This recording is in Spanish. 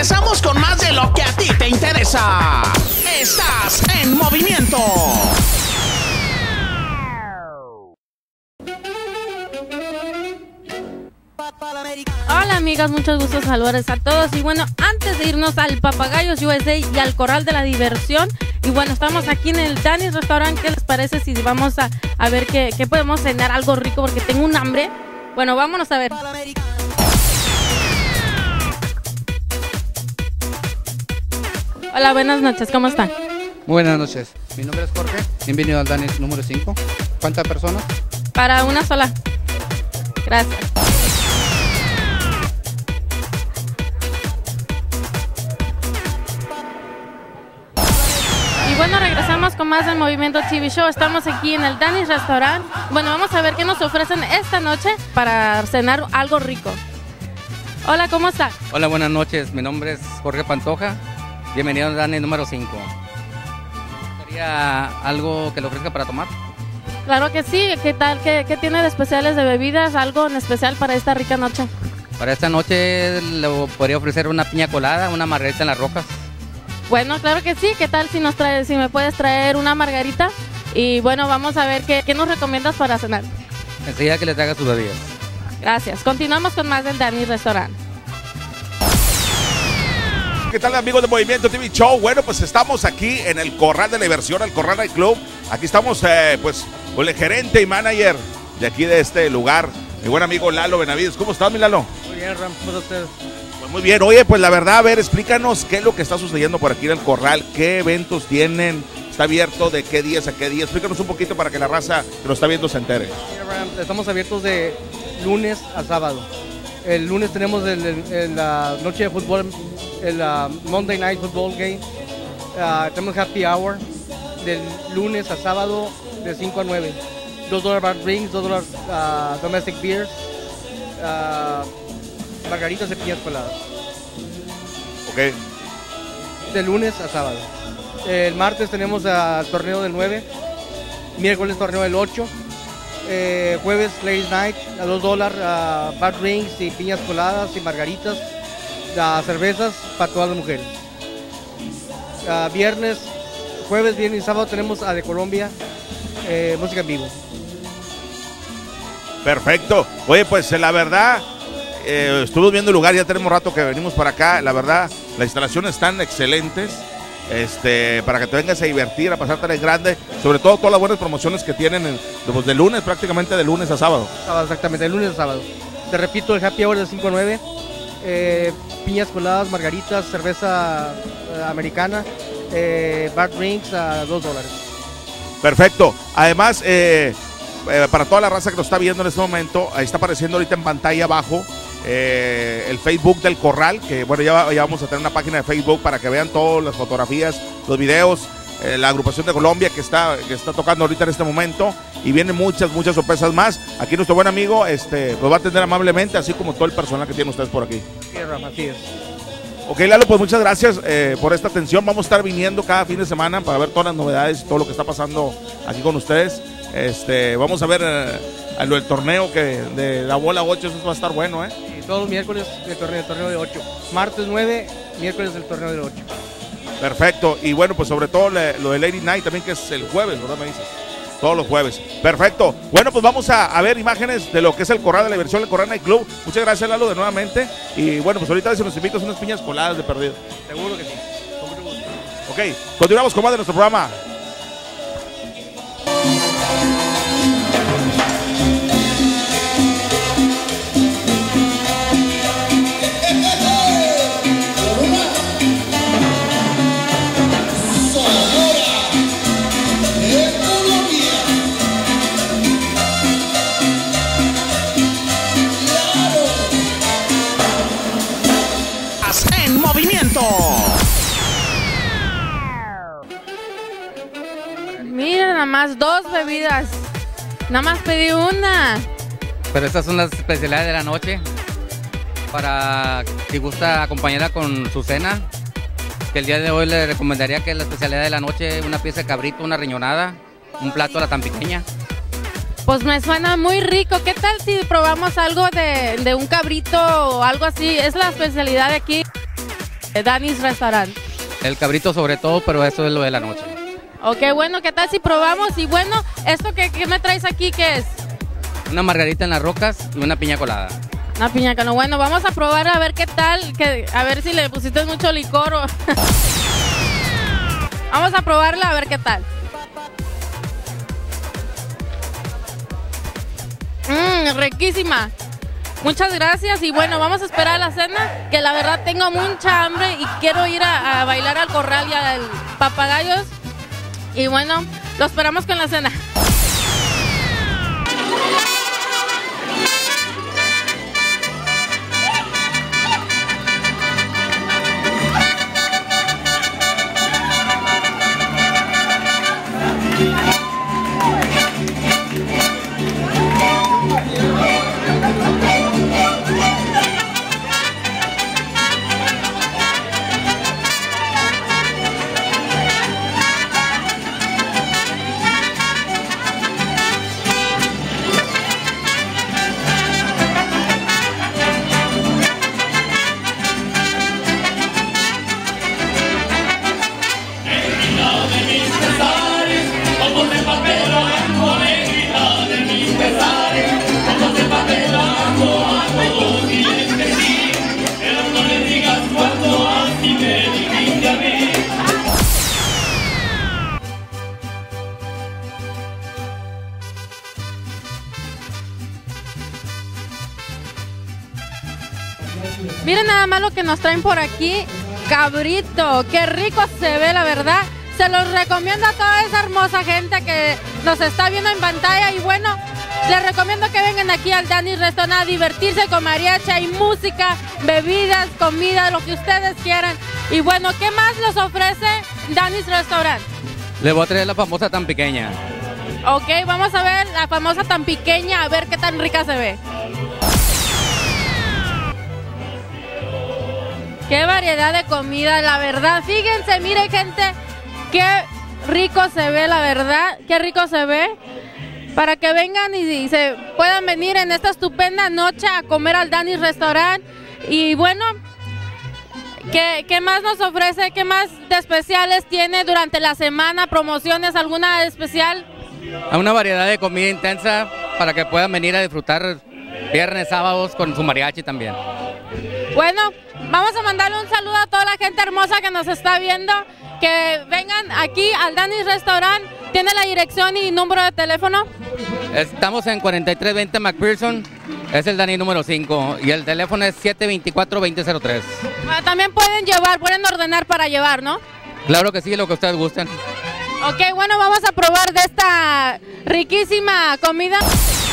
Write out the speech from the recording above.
regresamos con más de lo que a ti te interesa. Estás en movimiento. Hola amigas, muchos gustos, saludos a todos. Y bueno, antes de irnos al Papagayos USA y al Corral de la Diversión, y bueno, estamos aquí en el Danny's Restaurant. ¿Qué les parece si vamos a ver qué podemos cenar? Algo rico porque tengo un hambre. Bueno, vámonos a ver. Hola, buenas noches, ¿cómo están? Buenas noches, mi nombre es Jorge, bienvenido al Danny's número 5. ¿Cuántas personas? Para una sola. Gracias. Y bueno, regresamos con más del Movimiento TV Show. Estamos aquí en el Danny's Restaurant. Bueno, vamos a ver qué nos ofrecen esta noche para cenar algo rico. Hola, ¿cómo está? Hola, buenas noches, mi nombre es Jorge Pantoja, bienvenido al Danny's número 5. ¿Quería algo que le ofrezca para tomar? Claro que sí. ¿Qué tal? ¿Qué tiene de especiales de bebidas? ¿Algo en especial para esta rica noche? Para esta noche le podría ofrecer una piña colada, una margarita en las rocas. Bueno, claro que sí. ¿Qué tal si me puedes traer una margarita? Y bueno, vamos a ver qué nos recomiendas para cenar. Enseguida que le traiga sus bebidas. Gracias. Continuamos con más del Danny's Restaurant. ¿Qué tal, amigos de Movimiento TV Show? Bueno, pues estamos aquí en el Corral de la Diversión, el Corral Night Club. Aquí estamos pues con el gerente y manager de aquí de este lugar, mi buen amigo Lalo Benavides. ¿Cómo estás, mi Lalo? Muy bien, Ram, ¿cómo está usted? Pues muy bien. Oye, pues la verdad, a ver, explícanos qué es lo que está sucediendo por aquí en el Corral, qué eventos tienen, está abierto de qué días a qué días. Explícanos un poquito para que la raza que nos está viendo se entere. Mira, Ram, estamos abiertos de lunes a sábado. El lunes tenemos la noche de fútbol, el Monday Night Football Game. Tenemos Happy Hour del lunes a sábado de 5 a 9. $2 bar drinks, $2 domestic beers, margaritas y piñas coladas. Ok. De lunes a sábado. El martes tenemos el torneo del 9, miércoles torneo del 8. Jueves Ladies Night a $2 bar drinks y piñas coladas y margaritas, cervezas para todas las mujeres. Jueves, viernes y sábado tenemos a de Colombia, música en vivo. Perfecto. Oye, pues la verdad, estuvimos viendo el lugar, ya tenemos rato que venimos para acá. La verdad, las instalaciones están excelentes. Para que te vengas a divertir, a pasártela en grande, sobre todo todas las buenas promociones que tienen de lunes, prácticamente de lunes a sábado. Exactamente, de lunes a sábado. Te repito, el happy hour de 5 a 9, piñas coladas, margaritas, cerveza americana, bar drinks a $2. Perfecto. Además, para toda la raza que nos está viendo en este momento, ahí está apareciendo ahorita en pantalla abajo el Facebook del Corral, que bueno, ya vamos a tener una página de Facebook para que vean todas las fotografías, los videos, la agrupación de Colombia que está tocando ahorita en este momento, y vienen muchas sorpresas más. Aquí nuestro buen amigo pues va a atender amablemente, así como todo el personal que tienen ustedes por aquí. Sí, Rafa, así es. Ok, Lalo, pues muchas gracias por esta atención. Vamos a estar viniendo cada fin de semana para ver todas las novedades y todo lo que está pasando aquí con ustedes. Vamos a ver lo del torneo de la bola 8, eso va a estar bueno, Y todos los miércoles el torneo de 8. Martes 9, miércoles el torneo de 8. Perfecto. Y bueno, pues sobre todo lo de Lady Night también, que es el jueves, ¿verdad? Me dices. Todos los jueves. Perfecto. Bueno, pues vamos a ver imágenes de lo que es el Corral de la Diversión, el Corral Night Club. Muchas gracias, Lalo, de nuevamente. Y bueno, pues ahorita se nos invitas unas piñas coladas de perdido. Seguro que sí. Con mucho gusto. Ok, continuamos con más de nuestro programa. En movimiento. Mira, nada más 2 bebidas. Nada más pedí una. Pero estas son las especialidades de la noche. Para si gusta acompañarla con su cena, que el día de hoy le recomendaría que la especialidad de la noche, una pieza de cabrito, una riñonada, un plato a la tan pequeña. Pues me suena muy rico. ¿Qué tal si probamos algo de un cabrito o algo así? Es la especialidad de aquí. Danny's Restaurant? El cabrito sobre todo, pero eso es lo de la noche. Ok, bueno, ¿qué tal si probamos? Y bueno, ¿esto que me traes aquí qué es? Una margarita en las rocas y una piña colada. Una piña colada. Bueno, vamos a probar a ver qué tal, a ver si le pusiste mucho licor o... Vamos a probarla a ver qué tal. Riquísima. Muchas gracias y bueno, vamos a esperar a la cena, que la verdad tengo mucha hambre y quiero ir a bailar al corral y al Papagayos. Y bueno, lo esperamos con la cena. Miren nada más lo que nos traen por aquí. Cabrito, qué rico se ve, la verdad. Se los recomiendo a toda esa hermosa gente que nos está viendo en pantalla. Y bueno, les recomiendo que vengan aquí al Danny's Restaurant a divertirse con mariachi. Hay música, bebidas, comida, lo que ustedes quieran. Y bueno, ¿qué más les ofrece Danny's Restaurant? Le voy a traer la famosa tan pequeña. Ok, vamos a ver la famosa tan pequeña, a ver qué tan rica se ve. Qué variedad de comida, la verdad. Fíjense, mire gente, qué rico se ve, la verdad. Qué rico se ve. Para que vengan y se puedan venir en esta estupenda noche a comer al Danny's Restaurant. Y bueno, ¿qué más nos ofrece? ¿Qué más de especiales tiene durante la semana? ¿Promociones? ¿Alguna especial? Hay una variedad de comida intensa para que puedan venir a disfrutar viernes, sábados con su mariachi también. Bueno, vamos a mandarle un saludo a toda la gente hermosa que nos está viendo, que vengan aquí al Danny's Restaurant. ¿Tiene la dirección y número de teléfono? Estamos en 4320 McPherson, es el Danny número 5 y el teléfono es 724-2003. También pueden ordenar para llevar, ¿no? Claro que sí, lo que ustedes gusten. Ok, bueno, vamos a probar de esta riquísima comida.